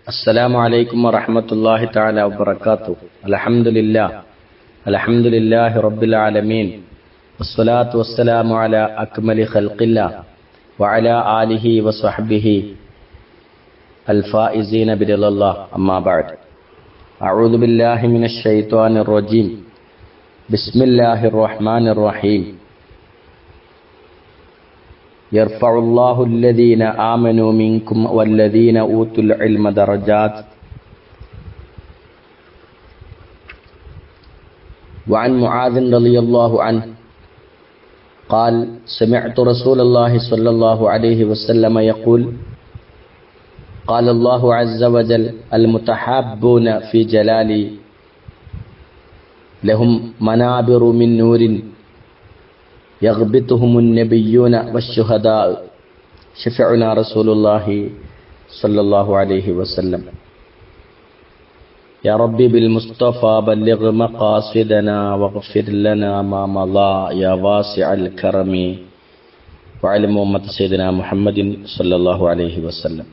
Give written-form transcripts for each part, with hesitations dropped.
السلام عليكم ورحمة الله تعالى وبركاته. الحمد لله رب العالمين، والصلاة والسلام على أكمل خلق الله وعلى آله وصحبه الفائزين برضا الله. أما بعد، أعوذ بالله من الشيطان الرجيم. بسم الله الرحمن الرحيم. يرفع الله الذين آمنوا منكم والذين أوتوا العلم درجات. وعن معاذ رضي الله عنه قال: سمعت رسول الله صلى الله عليه وسلم يقول: قال الله عز وجل: المتحابون في جلالي لهم منابر من نور يغبطهم النبيون والشهداء شفعنا رسول الله صلى الله عليه وسلم. يا ربي بالمصطفى بلغ مقاصدنا واغفر لنا ما مضى يا واسع الكرم وعلى أمة سيدنا محمد صلى الله عليه وسلم.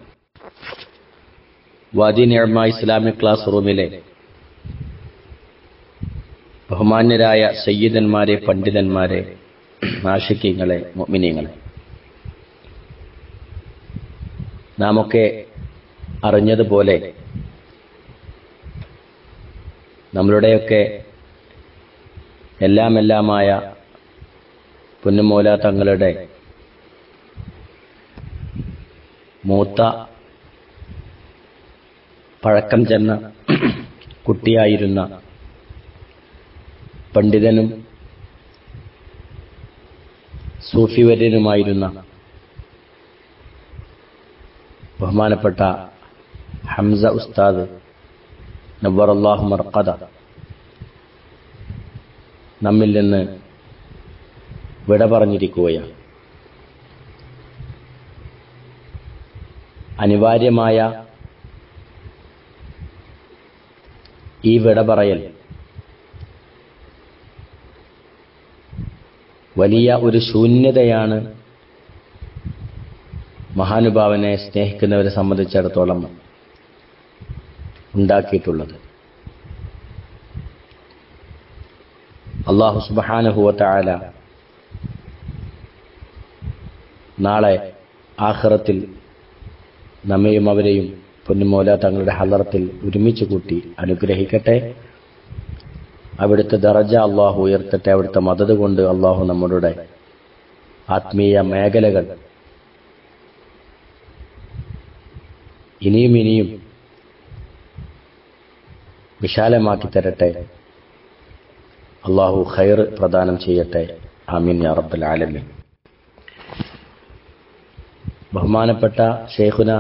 വാദി നിഅമ Islamic class റൂമിലെ ബഹുമാന്യരായ സയ്യിദന്മാരെ, പണ്ഡിതന്മാരെ, ആശിഖീങ്ങളെ, മുഅ്മിനീങ്ങളെ, നാമൊക്കെ അറിഞ്ഞതുപോലെ നമ്മളുടെയൊക്കെ എല്ലാമായ പൊന്നുമൗല തങ്ങളുടെ മൂത്ത പഴക്കം ചെന്ന കുട്ടിയായിരുന്ന പണ്ഡിതനും സൂഫിവര്യനുമായിരുന്ന ബഹുമാനപ്പെട്ട ഹംസ ഉസ്താദ് നവ്വറല്ലാഹു മർഖദ നമ്മിൽ നിന്ന് വിട പറഞ്ഞിരിക്കുകയാണ്. അനിവാര്യമായ ഈ വിട പറയൽ വലിയ ഒരു ശൂന്യതയാണ് മഹാനുഭാവനെ സ്നേഹിക്കുന്നവരെ സംബന്ധിച്ചിടത്തോളം ഉണ്ടാക്കിയിട്ടുള്ളത്. അല്ലാഹു സുബ്ഹാനഹു വ തആല നാളെ ആഖിറത്തിൽ നമ്മയും അവരെയും പൊന്നുമൗല തങ്ങളുടെ ഹളറത്തിൽ ഒരുമിച്ച് കൂട്ടി അനുഗ്രഹിക്കട്ടെ. അവിടുത്തെ ദറജ അള്ളാഹു ഉയർത്തട്ടെ. അവിടുത്തെ മദദ് കൊണ്ട് അള്ളാഹു നമ്മളുടെ ആത്മീയ മേഖലകൾ ഇനിയും വിശാലമാക്കി തരട്ടെ. അള്ളാഹു ഖൈർ പ്രദാനം ചെയ്യട്ടെ. ആമീൻ യാ റബ്ബൽ ആലമീൻ. ബഹുമാനപ്പെട്ട ശൈഖുന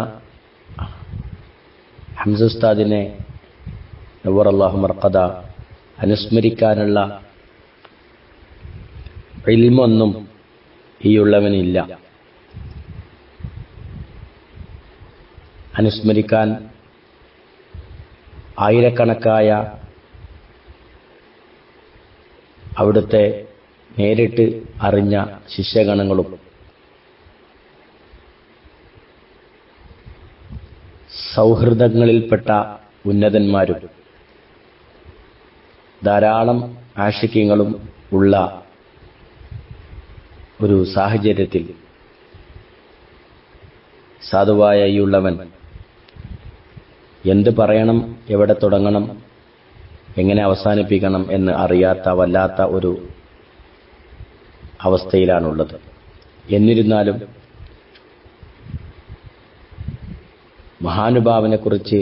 ഹംസ ഉസ്താദിനെ നവ്വറല്ലാഹു മർഖദ അനുസ്മരിക്കാനുള്ള ഇൽമൊന്നും ഈ ഉള്ളവനില്ല. അനുസ്മരിക്കാൻ ആയിരക്കണക്കായ അവിടുത്തെ നേരിട്ട് അറിഞ്ഞ ശിഷ്യഗണങ്ങളും സൗഹൃദങ്ങളിൽപ്പെട്ട ഉന്നതന്മാരും ധാരാളം ആശിഖ്യങ്ങളും ഉള്ള ഒരു സാഹചര്യത്തിൽ സാധുവായ ഈ ഉള്ളവൻ എന്ത് പറയണം, എവിടെ തുടങ്ങണം, എങ്ങനെ അവസാനിപ്പിക്കണം എന്ന് അറിയാത്ത വല്ലാത്ത ഒരു അവസ്ഥയിലാണുള്ളത്. എന്നിരുന്നാലും മഹാനുഭാവനെക്കുറിച്ച്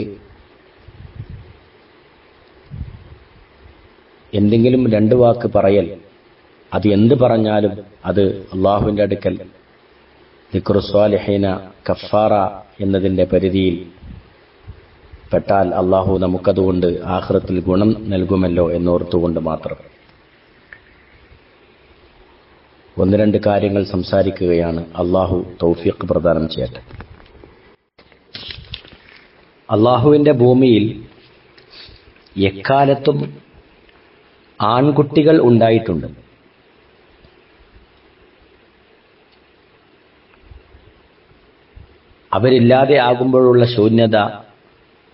എന്തെങ്കിലും രണ്ട് വാക്ക് പറയൽ, അത് എന്ത് പറഞ്ഞാലും അത് അള്ളാഹുവിന്റെ അടുക്കൽ ദിക്റു സ്വാലിഹീന കഫാറ എന്നതിന്റെ പരിധിയിൽ പെട്ടാൽ അള്ളാഹു നമുക്കതുകൊണ്ട് ആഖിറത്തിൽ ഗുണം നൽകുമല്ലോ എന്നോർത്തുകൊണ്ട് മാത്രം ഒന്ന് രണ്ട് കാര്യങ്ങൾ സംസാരിക്കുകയാണ്. അള്ളാഹു തൗഫീഖ് പ്രദാനം ചെയ്യട്ടെ. അള്ളാഹുവിന്റെ ഭൂമിയിൽ എക്കാലത്തും ആൺകുട്ടികൾ ഉണ്ടായിട്ടുണ്ട്. അവരില്ലാതെ ആകുമ്പോഴുള്ള ശൂന്യത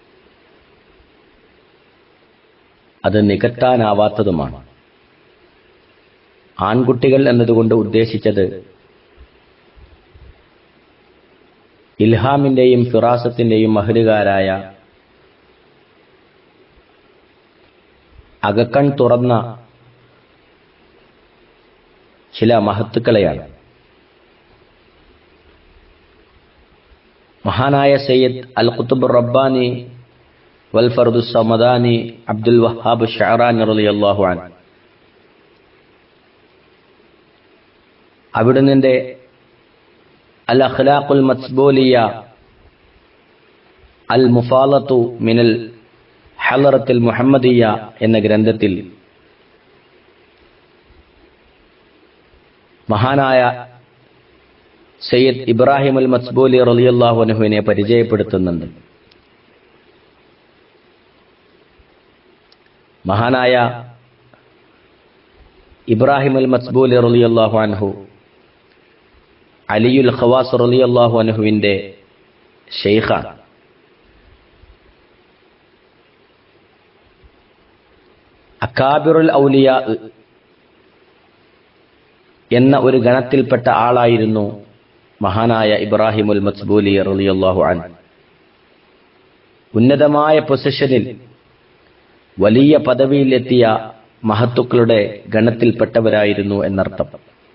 അത് നികത്താനാവാത്തതുമാണ്. ആൺകുട്ടികൾ എന്നതുകൊണ്ട് ഉദ്ദേശിച്ചത് ഇൽഹാമിന്റെയും ഫിറാസത്തിന്റെയും മഹലുകാരായ, അകക്കൺ തുറന്ന ചില മഹത്തുക്കളെയാണ്. മഹാനായ സയ്യിദ് അൽ ഖുത്ബ് റബ്ബാനി വൽ ഫർദു സമദാനി അബ്ദുൽ വഹാബ് ഷഅറാനി റളിയല്ലാഹു അൻഹു അവിടുന്ന് അൽ അഖ്ലാഖുൽ മത്ബൂലിയ അൽ മുഫാലത്തു മിനൽ ഹളറത്തുൽ മുഹമ്മദിയ എന്ന ഗ്രന്ഥത്തിൽ മഹാനായ സയ്യിദ് ഇബ്രാഹിം അൽ മത്ബൂലി റളിയല്ലാഹു അൻഹുവിനെ പരിചയപ്പെടുത്തുന്നുണ്ട്. മഹാനായ ഇബ്രാഹിം അൽ മത്ബൂലി റളിയല്ലാഹു അൻഹു അലിയുൽ ഖവാസ് റളിയല്ലാഹു അൻഹുവിന്റെ ശൈഖാണ്. അക്കാബിറുൽ ഔലിയ എന്ന ഒരു ഗണത്തിൽപ്പെട്ട ആളായിരുന്നു മഹാനായ ഇബ്രാഹിമുൽ മത്ബൂലി റളിയല്ലാഹു അൻഹു. ഉന്നതമായ പൊസിഷനിൽ വലിയ പദവിയിലെത്തിയ മഹത്തുക്കളുടെ ഗണത്തിൽപ്പെട്ടവരായിരുന്നു എന്നർത്ഥം.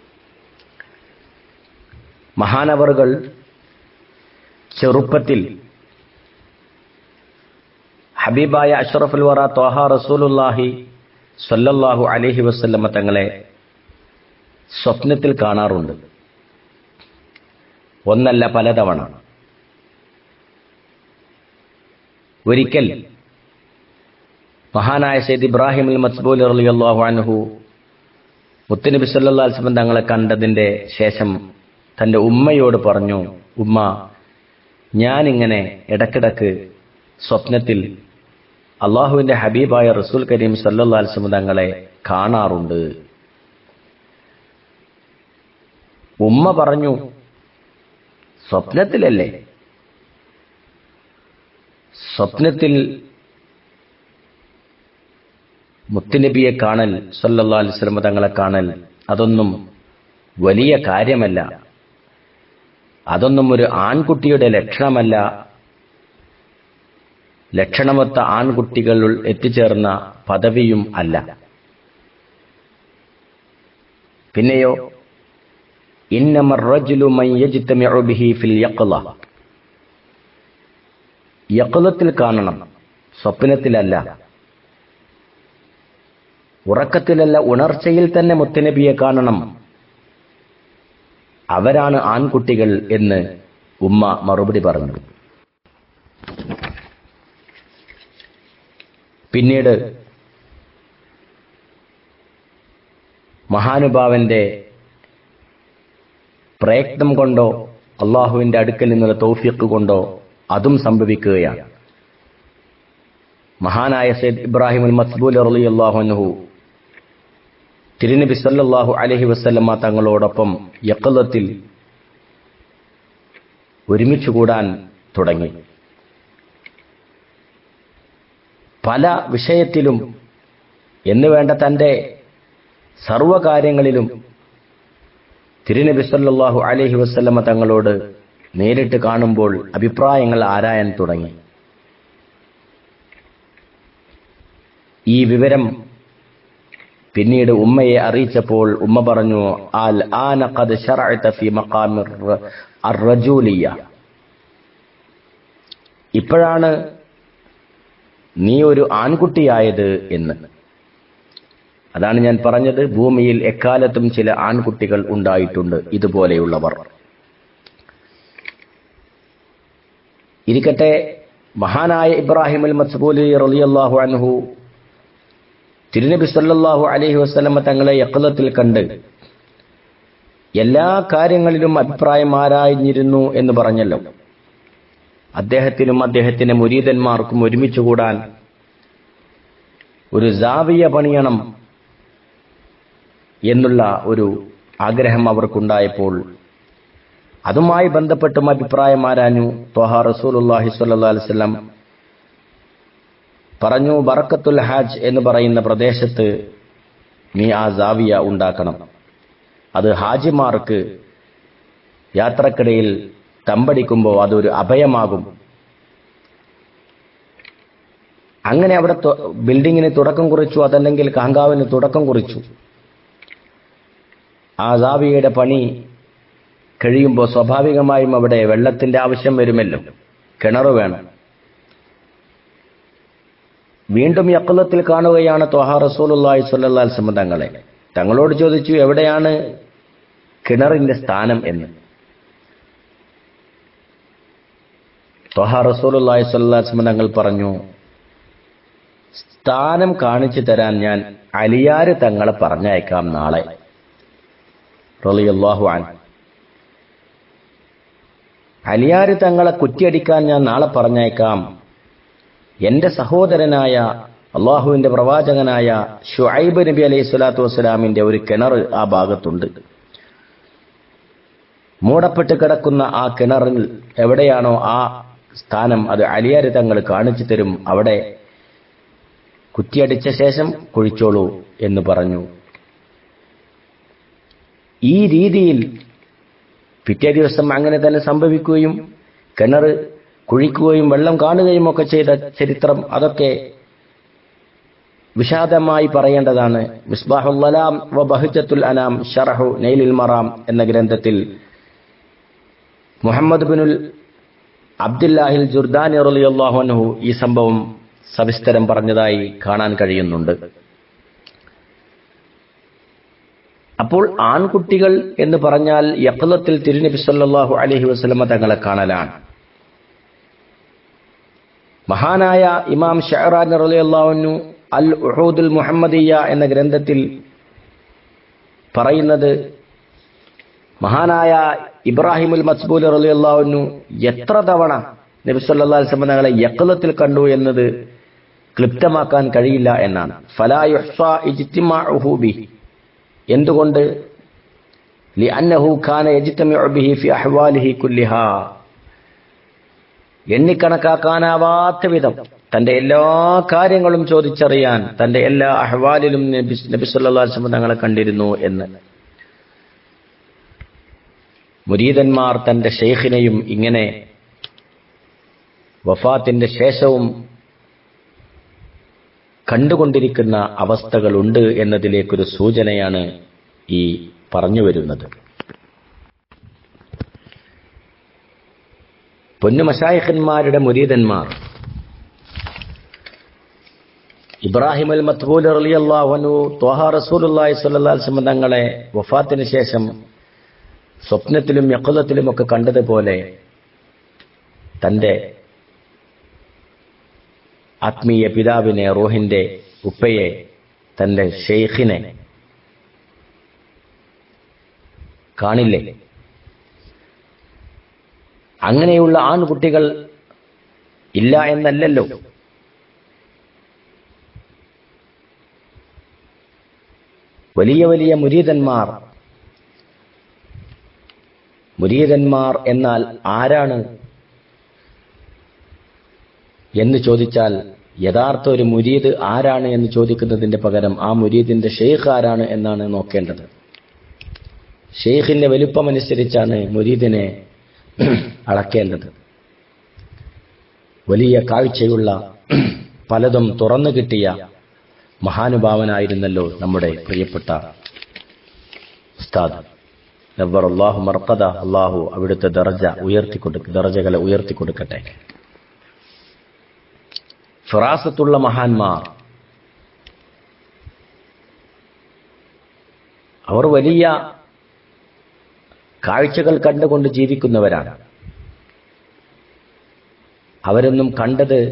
മഹാനവറുകൾ ചെറുപ്പത്തിൽ ഹബീബായ അഷ്റഫുൽ വറ ത്വാഹ റസൂലുള്ളാഹി സ്വല്ലല്ലാഹു അലൈഹി വസല്ലമ തങ്ങളെ സ്വപ്നത്തിൽ കാണാറുണ്ട്. ഒന്നല്ല പലതവണ. ഒരിക്കൽ മഹാനായ സയ്യിദ് ഇബ്രാഹിം അൽ മത്ബൂലി റളിയല്ലാഹു അൻഹു മുത്തുനബി സല്ലല്ലാഹു അലൈഹി വസല്ലം തങ്ങളെ കണ്ടതിന്റെ ശേഷം തന്റെ ഉമ്മയോട് പറഞ്ഞു, ഉമ്മ, ഞാനിങ്ങനെ ഇടക്കിടക്ക് സ്വപ്നത്തിൽ അള്ളാഹുവിന്റെ ഹബീബായ റസൂൽ കരീം സല്ലല്ലാഹു അലൈഹി വസല്ലം തങ്ങളെ കാണാറുണ്ട്. ഉമ്മ പറഞ്ഞു, സ്വപ്നത്തിലല്ലേ? സ്വപ്നത്തിൽ മുത്തുനബിയെ കാണൽ, സല്ലല്ലാഹു അലൈഹി വസല്ലം തങ്ങളെ കാണൽ, അതൊന്നും വലിയ കാര്യമല്ല. അതൊന്നും ഒരു ആൺകുട്ടിയുടെ ലക്ഷണമല്ല. ലക്ഷണമൊത്ത ആൺകുട്ടികൾ എത്തിച്ചേർന്ന പദവിയും അല്ല. പിന്നെയോ, ഇന്നമർ റജുലു മൻ യജ്തമിഉ ബിഹി ഫിൽ യഖ്ള, യഖ്ളത്തിൽ കാണണം, സ്വപ്നത്തിലല്ല. ഉറക്കത്തിലല്ല, ഉണർച്ചയിൽ തന്നെ മുത്തുനബിയെ കാണണം. അവരാണ് ആൺകുട്ടികൾ എന്ന് ഉമ്മ മറുപടി പറഞ്ഞു. പിന്നീട് മഹാനുഭാവന്റെ പ്രയത്നം കൊണ്ടോ അള്ളാഹുവിന്റെ അടുക്കൽ നിന്നുള്ള തൗഫീഖ് കൊണ്ടോ അതും സംഭവിക്കുകയാണ്. മഹാനായ സയ്യിദ് ഇബ്രാഹിം അൽ മത്ബൂലി റളിയല്ലാഹു അൻഹു തിരുനബി സല്ലല്ലാഹു അലൈഹി വസല്ലമ തങ്ങളോടൊപ്പം യഖ്ളത്തിൽ ഒരുമിച്ച് കൂടാൻ തുടങ്ങി. പല വിഷയത്തിലും എന്നുവേണ്ട തന്റെ സർവകാര്യങ്ങളിലും തിരുനബി സല്ലല്ലാഹു അലൈഹി വസല്ലമ തങ്ങളോട് നേരിട്ട് കാണുമ്പോൾ അഭിപ്രായങ്ങൾ ആരായാൻ തുടങ്ങി. ഈ വിവരം പിന്നീട് ഉമ്മയെ അറിയിച്ചപ്പോൾ ഉമ്മ പറഞ്ഞു, അൽ ആന ഖദ് ശറഅത ഫീ മഖാമിർ അർറജൂലിയ, ഇപ്പോഴാണ് നീ ഒരു ആൺകുട്ടിയായത് എന്ന്. അതാണ് ഞാൻ പറഞ്ഞത്, ഭൂമിയിൽ എക്കാലത്തും ചില ആൺകുട്ടികൾ ഉണ്ടായിട്ടുണ്ട് ഇതുപോലെയുള്ളവർ. ഇരിക്കട്ടെ, മഹാനായ ഇബ്രാഹിം അൽ മത്ബൂലി റളിയല്ലാഹു അൻഹു തിരുനബി സല്ലല്ലാഹു അലൈഹി വസല്ലമ തങ്ങളെ യഖ്ളത്തിൽ കണ്ട് എല്ലാ കാര്യങ്ങളിലും അഭിപ്രായം ആരാഞ്ഞിരുന്നു എന്ന് പറഞ്ഞല്ലോ. അദ്ദേഹത്തിനും അദ്ദേഹത്തിന്റെ മുരീദന്മാർക്കും ഒരുമിച്ച് കൂടാൻ ഒരു സാവിയ പണിയണം എന്നുള്ള ഒരു ആഗ്രഹം അവർക്കുണ്ടായപ്പോൾ അതുമായി ബന്ധപ്പെട്ടും അഭിപ്രായം ആരാഞ്ഞു. ത്വഹ റസൂലുള്ളാഹി സ്വല്ലല്ലാഹു അലൈഹി വസല്ലം പറഞ്ഞു, ബറക്കത്തുൽ ഹാജ് എന്ന് പറയുന്ന പ്രദേശത്ത് നീ ആ സാവിയ ഉണ്ടാക്കണം. അത് ഹാജിമാർക്ക് യാത്രക്കിടയിൽ തമ്പടിക്കുമ്പോൾ അതൊരു അഭയമാകും. അങ്ങനെ അവിടെ ബിൽഡിങ്ങിന് തുടക്കം കുറിച്ചു, അതല്ലെങ്കിൽ കാങ്കാവിന് തുടക്കം കുറിച്ചു. ആ സാവിയയുടെ പണി കഴിയുമ്പോൾ സ്വാഭാവികമായും അവിടെ വെള്ളത്തിന്റെ ആവശ്യം വരുമല്ലോ, കിണർ വേണം. വീണ്ടും യഖ്ലത്തിൽ കാണുകയാണ് ത്വഹ റസൂലുള്ളാഹി സ്വല്ലല്ലാഹു അലൈഹി വസല്ലം തങ്ങളെ. തങ്ങളോട് ചോദിച്ചു, എവിടെയാണ് കിണറിന്റെ സ്ഥാനം എന്ന്. ത്വഹ റസൂലുള്ളാഹി സ്വല്ലല്ലാഹു അലൈഹി വസല്ലം തങ്ങൾ പറഞ്ഞു, സ്ഥാനം കാണിച്ചു തരാൻ ഞാൻ അലിയാര് തങ്ങളെ പറഞ്ഞയക്കാം നാളെ. റളിയല്ലാഹു അൻഹു. അലിയാര് തങ്ങളെ കുറ്റിയടിക്കാൻ ഞാൻ നാളെ പറഞ്ഞയക്കാം. എന്റെ സഹോദരനായ അള്ളാഹുവിന്റെ പ്രവാചകനായ ശുഐബ് നബി അലൈഹി സ്വലാത്തു വസ്സലാമിന്റെ ഒരു കിണർ ആ ഭാഗത്തുണ്ട്. മൂടപ്പെട്ട് കിടക്കുന്ന ആ കിണറിൽ എവിടെയാണോ ആ സ്ഥാനം, അത് അലിയാര് തങ്ങൾ കാണിച്ചു തരും. അവിടെ കുറ്റിയടിച്ച ശേഷം കുഴിച്ചോളൂ എന്ന് പറഞ്ഞു. ഈ രീതിയിൽ പിറ്റേ ദിവസം അങ്ങനെ തന്നെ സംഭവിക്കുകയും കിണർ കുഴിക്കുകയും വെള്ളം കാണുകയും ഒക്കെ ചെയ്ത ചരിത്രം അതൊക്കെ വിശാദമായി പറയേണ്ടതാണ്. മിസ്ബാഹുൽ ളലാം വ ബഹ്ജത്തുൽ അനാം ശറഹു നൈലുൽ മറാം എന്ന ഗ്രന്ഥത്തിൽ മുഹമ്മദ് ബിനുൽ അബ്ദുല്ലാഹിൽ ജുർദാനി റളിയല്ലാഹു അൻഹു ഈ സംഭവം സവിസ്തരം പറഞ്ഞതായി കാണാൻ കഴിയുന്നുണ്ട്. അപ്പോൾ ആൺകുട്ടികൾ എന്ന് പറഞ്ഞാൽ യഖ്ലത്തിൽ തിരുനബി സല്ലല്ലാഹു അലൈഹി വസല്ലമ തങ്ങളെ കാണലാണ്. മഹാനായ ഇമാം ഷഅറാനി റളിയല്ലാഹു അൻഹു അൽ ഉഹൂദുൽ മുഹമ്മദിയ്യ എന്ന ഗ്രന്ഥത്തിൽ പറയുന്നത്, മഹാനായ ഇബ്രാഹിമുൽ മസ്ബൂൽ റളിയല്ലാഹു അൻഹു എത്ര തവണ നബി സല്ലല്ലാഹു അലൈഹി വസല്ലം തങ്ങളെ യഖ്ലത്തിൽ കണ്ടു എന്നത് ക്ലിപ്തമാക്കാൻ കഴിയില്ല എന്നാണ്. ഫലാ യുഹ്സാ ഇജ്തിമാഉഹു ബിഹി. എന്തുകൊണ്ട്? ലിഅന്നഹു കാന യജ്തമിഉ ബിഹി ഫി അഹ്വാലിഹി കുല്ലിഹാ. എണ്ണിക്കണക്കാക്കാനാവാത്ത വിധം തന്റെ എല്ലാ കാര്യങ്ങളും ചോദിച്ചറിയാൻ തന്റെ എല്ലാ അഹ്വാലിലും നബി സല്ലല്ലാഹു അലൈഹി വസല്ലം തങ്ങളെ കണ്ടിരുന്നു എന്ന്. മുരീദന്മാർ തന്റെ ഷെയ്ഖിനെയും ഇങ്ങനെ വഫാത്തിന്റെ ശേഷവും കണ്ടുകൊണ്ടിരിക്കുന്ന അവസ്ഥകളുണ്ട് എന്നതിലേക്കൊരു സൂചനയാണ് ഈ പറഞ്ഞു വരുന്നത്. പൊന്നു മശായിഖന്മാരുടെ മുരീദന്മാർ ഇബ്രാഹിം അൽ മത്ബൂൽ റളിയല്ലാഹു അൻഹു ത്വഹ റസൂലുള്ളാഹി സ്വല്ലല്ലാഹു അലൈഹി വസല്ലം തങ്ങളെ വഫാത്തിന് ശേഷം സ്വപ്നത്തിലും യഖ്ലത്തിലും ഒക്കെ കണ്ടതുപോലെ തന്റെ ആത്മീയ പിതാവിനെ, റൂഹിന്റെ ഉപ്പയെ, തന്റെ ഷെയ്ഖിനെ കാണില്ലേ? അങ്ങനെയുള്ള ആൺകുട്ടികൾ ഇല്ല എന്നല്ലല്ലോ. വലിയ വലിയ മുരീദന്മാർ എന്നാൽ ആരാണ് എന്ന് ചോദിച്ചാൽ, യഥാർത്ഥ ഒരു മുരീദ് ആരാണ് എന്ന് ചോദിക്കുന്നതിന്റെ പകരം ആ മുരീദിന്റെ ഷെയ്ഖ് ആരാണ് എന്നാണ് നോക്കേണ്ടത്. ഷെയ്ഖിന്റെ വലുപ്പമനുസരിച്ചാണ് മുരീദിനെ അളക്കേണ്ടത്. വലിയ കാഴ്ചയുള്ള പലതും തുറന്നു കിട്ടിയ മഹാനുഭാവനായിരുന്നല്ലോ നമ്മുടെ പ്രിയപ്പെട്ട ഉസ്താദ്. നവ്വറല്ലാഹു മർഖദ. അല്ലാഹു അവിടുത്തെ ദറജകളെ ഉയർത്തിക്കൊടുക്കട്ടെ. ഫിറാസത്തുള്ള മഹാന്മാർ, അവർ വലിയ കാഴ്ചകൾ കണ്ടുകൊണ്ട് ജീവിക്കുന്നവരാണ്. അവരൊന്നും കണ്ടത്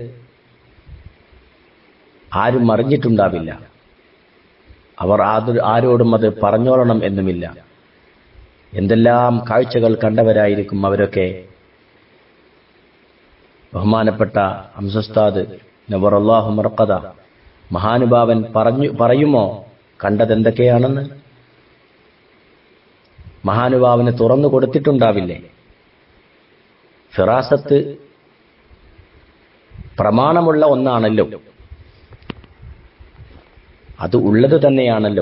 ആരും അറിഞ്ഞിട്ടുണ്ടാവില്ല. അവർ ആരോടും അത് പറഞ്ഞോളണം എന്നുമില്ല. എന്തെല്ലാം കാഴ്ചകൾ കണ്ടവരായിരിക്കും അവരൊക്കെ. ബഹുമാനപ്പെട്ട ഹംസുസ്താദ് നവറല്ലാഹു മർഖദ മഹാനുഭാവൻ പറയുമോ കണ്ടതെന്തൊക്കെയാണെന്ന്? മഹാനുഭാവന് തുറന്നു കൊടുത്തിട്ടുണ്ടാവില്ലേ? ഫിറാസത്ത് പ്രമാണമുള്ള ഒന്നാണല്ലോ. അത് ഉള്ളത് തന്നെയാണല്ലോ.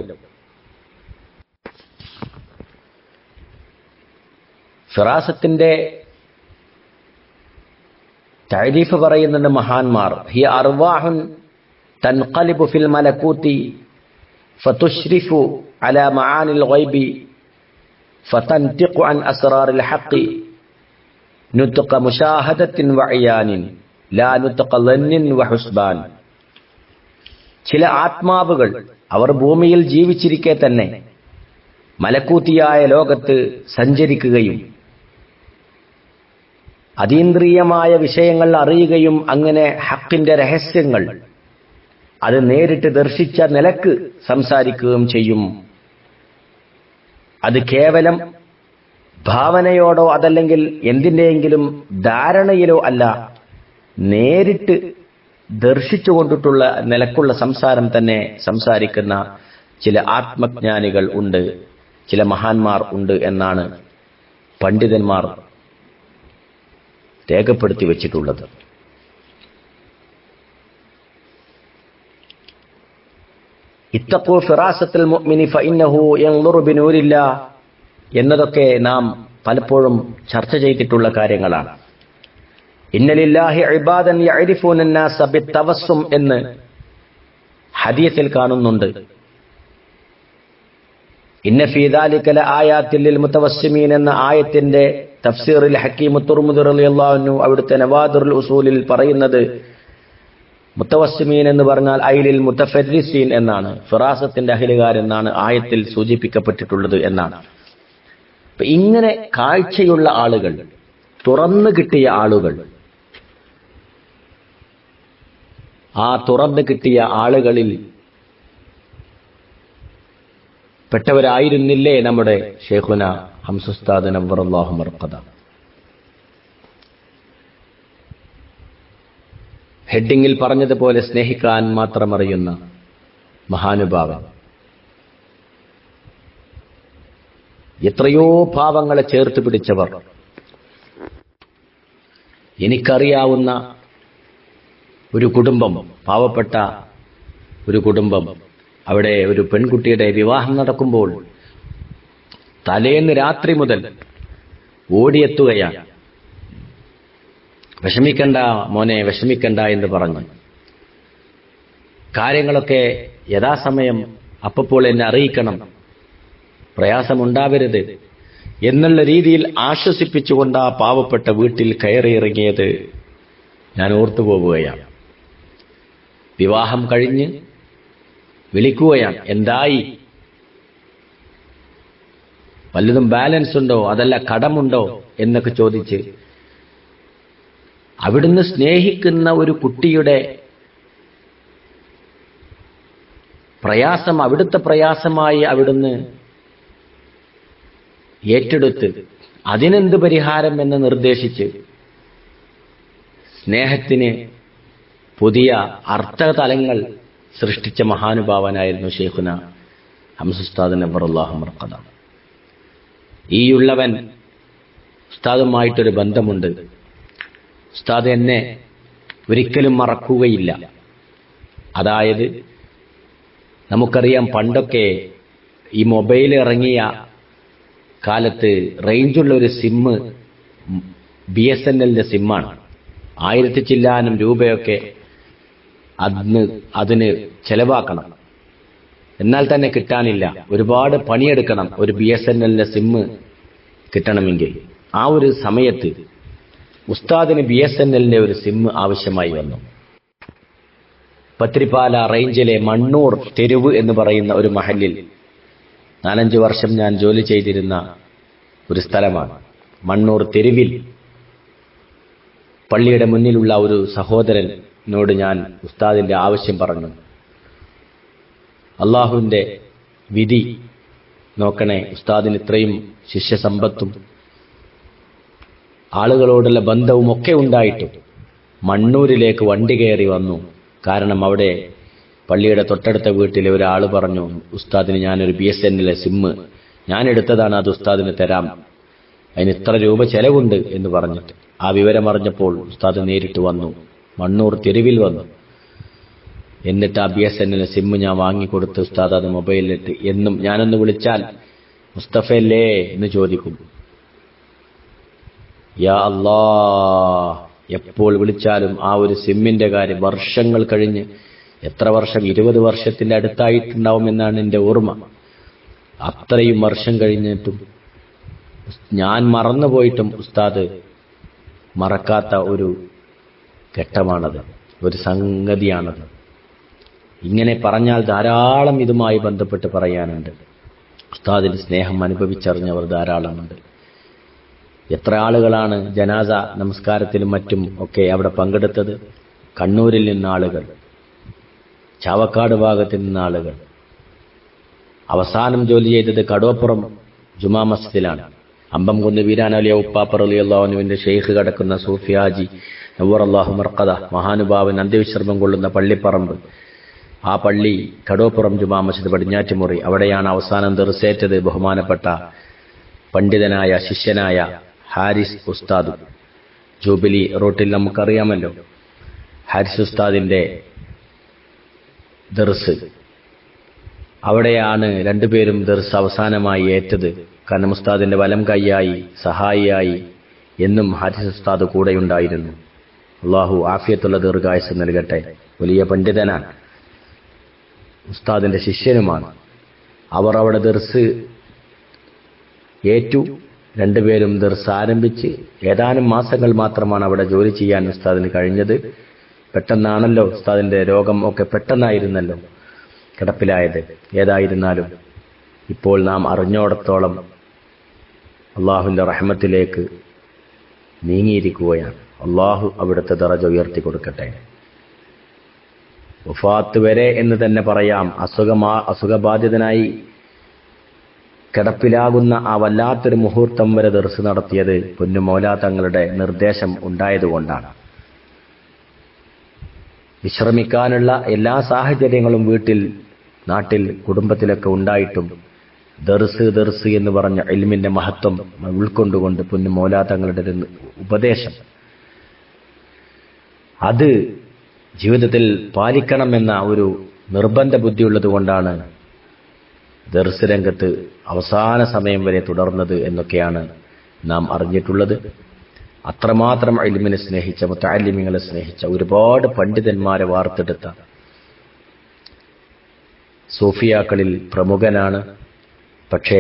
ഫിറാസത്തിന്റെ തഅരീഫ് പറയുന്നുണ്ട് മഹാന്മാർ. ഹിയ അർവാഹുൻ തൻഖലിബു ഫിൽ മലകൂതി ഫതുശ്രിഫു അലാ മആനിൽ ഗൈബി ഫതൻതിഖു അൻ അസ്റാറിൽ ഹഖ് നുത്ഖ മുശാഹദത്തിൻ വഇയാനിൻ ലാ നുത്ഖ ളന്നിൻ വഹുസ്ബാൻ. ചില ആത്മാവുകൾ അവർ ഭൂമിയിൽ ജീവിച്ചിരിക്കെ തന്നെ മലക്കൂത്തിയായ ലോകത്ത് സഞ്ചരിക്കുകയും അതീന്ദ്രിയമായ വിഷയങ്ങൾ അറിയുകയും അങ്ങനെ ഹക്കിന്റെ രഹസ്യങ്ങൾ അത് നേരിട്ട് ദർശിച്ച നിലക്ക് സംസാരിക്കുകയും ചെയ്യും. അത് കേവലം ഭാവനയോടോ അതല്ലെങ്കിൽ എന്തിന്റെയെങ്കിലും ധാരണയിലോ അല്ല, നേരിട്ട് ദർശിച്ചുകൊണ്ടിട്ടുള്ള നിലക്കുള്ള സംസാരം തന്നെ സംസാരിക്കുന്ന ചില ആത്മജ്ഞാനികൾ ഉണ്ട്, ചില മഹാന്മാർ ഉണ്ട് എന്നാണ് പണ്ഡിതന്മാർ രേഖപ്പെടുത്തി വച്ചിട്ടുള്ളത്. ഇത്തഖൂ ഫിറാസത്തുൽ മുഅ്മിനി ഫഇന്നഹു യൻദുറു ബിനൂരില്ലാഹ് എന്നതൊക്കെ നാം പലപ്പോഴും ചർച്ച ചെയ്തിട്ടുള്ള കാര്യങ്ങളാണ്. ഇന്നലില്ലാഹി ഇബാദൻ യഅരിഫൂന അന്നാസ ബിത്തവസ്സും എന്ന് ഹദീസിൽ കാണുന്നുണ്ട്. ഇന്ന ഫീ ദാലിക ലആയാത്തിൽ ലിൽ മുതവസ്സിമീൻ എന്ന ആയത്തിന്റെ തഫ്സീറിൽ ഹക്കീം തുർമുദി റളിയല്ലാഹു അൻഹു അവിടുത്തെ നവാദിറുൽ ഉസൂലിൽ പറയുന്നത് മുത്തവസ്സിമീൻ എന്ന് പറഞ്ഞാൽ ഐലിൽ മുതഫരിസീൻ എന്നാണ്, ഫിറാസത്തിന്റെ അഹ്ലുകാരെന്നാണ് ആയത്തിൽ സൂചിപ്പിക്കപ്പെട്ടിട്ടുള്ളത് എന്നാണ്. ഇങ്ങനെ കാഴ്ചയുള്ള ആളുകൾ, തുറന്നു കിട്ടിയ ആളുകൾ, ആ തുറന്നു കിട്ടിയ ആളുകളിൽ പെട്ടവരായിരുന്നില്ലേ നമ്മുടെ ശൈഖുന ഹംസുസ്താദ് നവ്വറല്ലാഹു മർഖദ. ഹെഡിങ്ങിൽ പറഞ്ഞതുപോലെ സ്നേഹിക്കാൻ മാത്രം അറിയുന്ന മഹാനുഭാവൻ. എത്രയോ പാവങ്ങളെ ചേർത്ത് പിടിച്ചവർ. എനിക്കറിയാവുന്ന ഒരു കുടുംബം, പാവപ്പെട്ട ഒരു കുടുംബം, അവിടെ ഒരു പെൺകുട്ടിയുടെ വിവാഹം നടക്കുമ്പോൾ തലേന്ന് രാത്രി മുതൽ ഓടിയെത്തുകയാണ്. വിഷമിക്കണ്ട മോനെ, വിഷമിക്കണ്ട എന്ന് പറഞ്ഞു. കാര്യങ്ങളൊക്കെ യഥാസമയം അപ്പോൾ എന്നെ അറിയിക്കണം, പ്രയാസമുണ്ടാവരുത് എന്നുള്ള രീതിയിൽ ആശ്വസിപ്പിച്ചുകൊണ്ട് ആ പാവപ്പെട്ട വീട്ടിൽ കയറിയിറങ്ങിയത് ഞാൻ ഓർത്തുപോവുകയാണ്. വിവാഹം കഴിഞ്ഞ് വിളിക്കുകയാണ്, എന്തായി, വല്ലതും ബാലൻസ് ഉണ്ടോ, അതല്ല കടമുണ്ടോ എന്നൊക്കെ ചോദിച്ച്. അവിടുന്ന് സ്നേഹിക്കുന്ന ഒരു കുട്ടിയുടെ പ്രയാസം അവിടുത്തെ പ്രയാസമായി അവിടുന്ന് ഏറ്റെടുത്ത് അതിനെന്ത് പരിഹാരം എന്ന് നിർദ്ദേശിച്ച് സ്നേഹത്തിന് പുതിയ അർത്ഥതലങ്ങൾ സൃഷ്ടിച്ച മഹാനുഭാവനായിരുന്നു ശൈഖുന ഹംസുസ്താദ് നവ്വറല്ലാഹു മർഖദ. ഈയുള്ളവൻ ഉസ്താദുമായിട്ടൊരു ബന്ധമുണ്ട്. ഉസ്താദ് എന്നെ ഒരിക്കലും മറക്കുകയില്ല. അതായത് നമുക്കറിയാം, പണ്ടൊക്കെ ഈ മൊബൈൽ ഇറങ്ങിയ കാലത്ത് റേഞ്ചുള്ള ഒരു സിമ്മ് BSNLന്റെ സിമ്മാണ്. 1000 ചില്ലാനം രൂപയൊക്കെ അതിന് ചെലവാക്കണം. എന്നാൽ തന്നെ കിട്ടാനില്ല, ഒരുപാട് പണിയെടുക്കണം ഒരു BSNLന്റെ സിമ്മ് കിട്ടണമെങ്കിൽ. ആ ഒരു സമയത്ത് ഉസ്താദിന് BSNLന്റെ ഒരു സിമ്മ് ആവശ്യമായി വന്നു. പത്രിപ്പാല റേഞ്ചിലെ മണ്ണൂർ തെരുവ് എന്ന് പറയുന്ന ഒരു മഹല്ലിൽ 4-5 വർഷം ഞാൻ ജോലി ചെയ്തിരുന്ന ഒരു സ്ഥലമാണ്. മണ്ണൂർ തെരുവിൽ പള്ളിയുടെ മുന്നിലുള്ള ഒരു സഹോദരനോട് ഞാൻ ഉസ്താദിന്റെ ആവശ്യം പറഞ്ഞു. അള്ളാഹുവിന്റെ വിധി നോക്കണേ, ഉസ്താദിന് ഇത്രയും ശിഷ്യസമ്പത്തും ആളുകളോടുള്ള ബന്ധവും ഒക്കെ ഉണ്ടായിട്ടും മണ്ണൂരിലേക്ക് വണ്ടി കയറി വന്നു. കാരണം അവിടെ പള്ളിയുടെ തൊട്ടടുത്ത വീട്ടിലെ ഒരാൾ പറഞ്ഞു, ഉസ്താദിന് ഞാനൊരു BSNL സിമ്മ് ഞാൻ എടുത്തതാണ്, അത് ഉസ്താദിന് തരാം, അതിന് ഇത്ര രൂപ ചെലവുണ്ട് എന്ന് പറഞ്ഞിട്ട്. ആ വിവരം അറിഞ്ഞപ്പോൾ ഉസ്താദ് നേരിട്ട് വന്നു, മണ്ണൂർ തെരുവിൽ വന്നു. എന്നിട്ട് ആ BSNL സിം ഞാൻ വാങ്ങിക്കൊടുത്ത് ഉസ്താദ് അത് മൊബൈലിലിട്ട് എന്നും ഞാനൊന്ന് വിളിച്ചാൽ മുസ്തഫയല്ലേ എന്ന് ചോദിക്കും. യാ അല്ലാ, എപ്പോൾ വിളിച്ചാലും ആ ഒരു സിമ്മിന്റെ കാര്യം വർഷങ്ങൾ കഴിഞ്ഞ്, എത്ര വർഷം, 20 വർഷത്തിന്റെ അടുത്തായിട്ടുണ്ടാവുമെന്നാണ് എൻ്റെ ഓർമ്മ. അത്രയും വർഷം കഴിഞ്ഞിട്ടും ഞാൻ മറന്നുപോയിട്ടും ഉസ്താദ് മറക്കാത്ത ഒരു ഘട്ടമാണത്, ഒരു സംഗതിയാണത്. ഇങ്ങനെ പറഞ്ഞാൽ ധാരാളം ഇതുമായി ബന്ധപ്പെട്ട് പറയാനുണ്ട്. ഉസ്താദിന്റെ സ്നേഹം അനുഭവിച്ചറിഞ്ഞവർ ധാരാളമുണ്ട്. എത്ര ആളുകളാണ് ജനാസ നമസ്കാരത്തിലും മറ്റും ഒക്കെ അവിടെ പങ്കെടുത്തത്. കണ്ണൂരിൽ നിന്ന് ആളുകൾ, ചാവക്കാട് ഭാഗത്ത് നിന്ന് ആളുകൾ. അവസാനം ജോലി ചെയ്തത് കടോപ്പുറം ജുമാ മസ്ജിദിലാണ്. അമ്പംകുന്ന് വീരാനലിയ ഉപ്പാപ്പ റളിയല്ലാഹു അൻഹുവിന്റെ ഷെയ്ഖ് കിടക്കുന്ന സൂഫിയാജി നവ്വറല്ലാഹു മർഖദ മഹാനുഭാവൻ അന്ത്യവിശ്രമം കൊള്ളുന്ന പള്ളിപ്പറമ്പ്, ആ പള്ളി കടോപ്പുറം ജുമാ മസ്ജിദ് പടിഞ്ഞാറ്റുമുറി, അവിടെയാണ് അവസാനം ദർസേറ്റത് ബഹുമാനപ്പെട്ട പണ്ഡിതനായ ശിഷ്യനായ ഹാരിസ് ഉസ്താദ്. ജൂബിലി റോട്ടിൽ നമുക്കറിയാമല്ലോ ഹാരിസ് ഉസ്താദിന്റെ ദർസ്. അവിടെയാണ് രണ്ടുപേരും ദർസ് അവസാനമായി ഏറ്റത്. കാരണം ഉസ്താദിന്റെ വലം കൈയായി സഹായിയായി എന്നും ഹാരിസ് ഉസ്താദ് കൂടെയുണ്ടായിരുന്നു. അള്ളാഹു ആഫിയത്തുള്ള ദീർഘായുസ് നൽകട്ടെ. വലിയ പണ്ഡിതനാണ്, ഉസ്താദിന്റെ ശിഷ്യനുമാണ്. അവർ അവിടെ ദർസ് ഏറ്റു. രണ്ടുപേരും ദർസ് ആരംഭിച്ച് ഏതാനും മാസങ്ങൾ മാത്രമാണ് അവിടെ ജോലി ചെയ്യാൻ ഉസ്താദിന് കഴിഞ്ഞത്. പെട്ടെന്നാണല്ലോ ഉസ്താദിന്റെ രോഗം ഒക്കെ പെട്ടെന്നായിരുന്നല്ലോ കിടപ്പിലായത്. ഏതായിരുന്നാലും ഇപ്പോൾ നാം അറിഞ്ഞോടത്തോളം അള്ളാഹുവിന്റെ റഹ്മത്തിലേക്ക് നീങ്ങിയിരിക്കുകയാണ്. അള്ളാഹു അവിടുത്തെ ദറജ ഉയർത്തി കൊടുക്കട്ടെ. വഫാത്ത് വരെ എന്ന് തന്നെ പറയാം. അസുഖബാധിതനായി കിടപ്പിലാകുന്ന ആ വല്ലാത്തൊരു മുഹൂർത്തം വരെ ദർസ് നടത്തിയത് പൊന്നുമൗലാ തങ്ങളുടെ നിർദ്ദേശം ഉണ്ടായതുകൊണ്ടാണ്. വിശ്രമിക്കാനുള്ള എല്ലാ സാഹചര്യങ്ങളും വീട്ടിൽ, നാട്ടിൽ, കുടുംബത്തിലൊക്കെ ഉണ്ടായിട്ടും ദർസ് എന്ന് പറഞ്ഞ ഇൽമിന്റെ മഹത്വം ഉൾക്കൊണ്ടുകൊണ്ട് പൊന്നുമൗലാ തങ്ങളുടെ ഉപദേശം അത് ജീവിതത്തിൽ പാലിക്കണമെന്ന ഒരു നിർബന്ധ ബുദ്ധിയുള്ളത് കൊണ്ടാണ് ദർസ് രംഗത്ത് അവസാന സമയം വരെ തുടർന്നത് എന്നൊക്കെയാണ് നാം അറിഞ്ഞിട്ടുള്ളത്. അത്രമാത്രം ഇൽമിനെ സ്നേഹിച്ച, മുതഅല്ലിമീങ്ങളെ സ്നേഹിച്ച, ഒരുപാട് പണ്ഡിതന്മാരെ വാർത്തെടുത്ത സൂഫിയാക്കളിൽ പ്രമുഖനാണ്. പക്ഷേ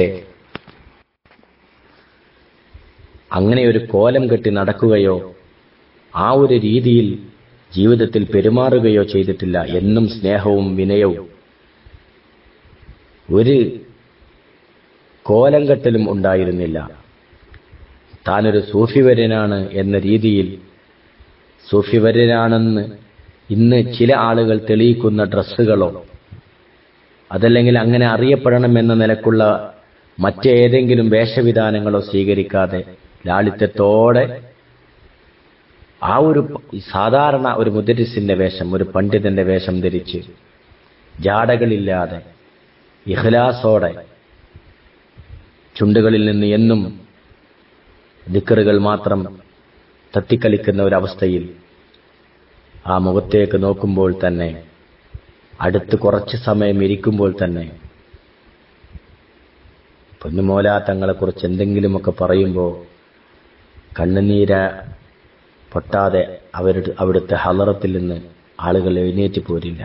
അങ്ങനെ ഒരു കോലം കെട്ടി നടക്കുകയോ ആ ഒരു രീതിയിൽ ജീവിതത്തിൽ പെരുമാറുകയോ ചെയ്തിട്ടില്ല. എന്നും സ്നേഹവും വിനയവും, ഒരു കോലം കെട്ടലും ഉണ്ടായിരുന്നില്ല. താനൊരു സൂഫിവര്യനാണ് എന്ന രീതിയിൽ, സൂഫിവര്യനാണെന്ന് ഇന്ന് ചില ആളുകൾ തെളിയിക്കുന്ന ഡ്രസ്സുകളോ അതല്ലെങ്കിൽ അങ്ങനെ അറിയപ്പെടണമെന്ന നിലക്കുള്ള മറ്റേതെങ്കിലും വേഷവിധാനങ്ങളോ സ്വീകരിക്കാതെ ലാളിത്യത്തോടെ ആ ഒരു സാധാരണ ഒരു മുദരിസിന്റെ വേഷം, ഒരു പണ്ഡിതന്റെ വേഷം ധരിച്ച് ജാടകളില്ലാതെ ഇഖ്ലാസോടെ ചുണ്ടുകളിൽ നിന്ന് എന്നും ദിക്റുകൾ മാത്രം തത്തിക്കളിക്കുന്ന ഒരവസ്ഥയിൽ ആ മുഖത്തേക്ക് നോക്കുമ്പോൾ തന്നെ, അടുത്ത് കുറച്ച് സമയം ഇരിക്കുമ്പോൾ തന്നെ പൊന്നുമൗലാ തങ്ങളെക്കുറിച്ച് എന്തെങ്കിലുമൊക്കെ പറയുമ്പോൾ കണ്ണുനീര പൊട്ടാതെ അവിടുത്തെ ഹളറത്തിൽ നിന്ന് ആളുകൾ എഴുന്നേറ്റ് പോരില്ല.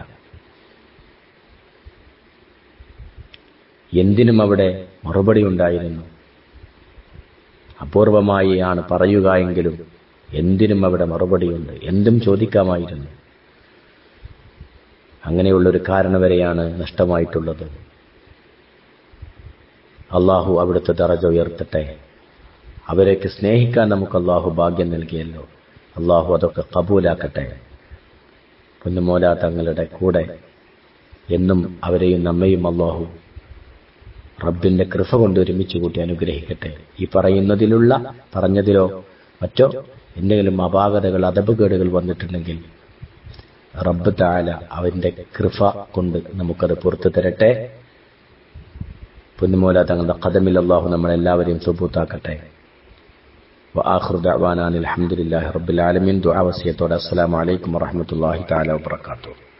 എന്തിനും അവിടെ മറുപടി ഉണ്ടായിരുന്നു. അപൂർവമായി ആണ് പറയുക എങ്കിലും എന്തിനും അവിടെ മറുപടിയുണ്ട്. എന്തും ചോദിക്കാമായിരുന്നു. അങ്ങനെയുള്ളൊരു കാരണം വരെയാണ് നഷ്ടമായിട്ടുള്ളത്. അള്ളാഹു അവിടുത്തെ ദറജ ഉയർത്തട്ടെ. അവരെയൊക്കെ സ്നേഹിക്കാൻ നമുക്ക് അള്ളാഹു ഭാഗ്യം നൽകിയല്ലോ. അള്ളാഹു അതൊക്കെ കബൂലാക്കട്ടെ. പൊന്നുമൗലാ തങ്ങളുടെ കൂടെ എന്നും അവരെയും നമ്മയും അള്ളാഹു റബ്ബിന്റെ കൃപ കൊണ്ട് ഒരുമിച്ച് കൂട്ടി അനുഗ്രഹിക്കട്ടെ. ഈ പറഞ്ഞതിലോ മറ്റോ എന്തെങ്കിലും അപാകതകൾ, അദബുകേടുകൾ വന്നിട്ടുണ്ടെങ്കിൽ റബ്ബ് തആല അവന്റെ കൃപ കൊണ്ട് നമുക്കത് പുറത്തു തരട്ടെ. പൊന്നുമൗലാ തങ്ങളുടെ ഖദമിൽ അല്ലാഹു നമ്മളെല്ലാവരെയും സുബൂത്താക്കട്ടെ. വആഖിറു ദഅ്വാനാ അൽഹംദുലില്ലാഹി റബ്ബിൽ ആലമീൻ. ദുആ വസിയത്തോടെ അസ്സലാമു അലൈക്കും വറഹ്മത്തുള്ളാഹി തആല വബറകാതുഹു.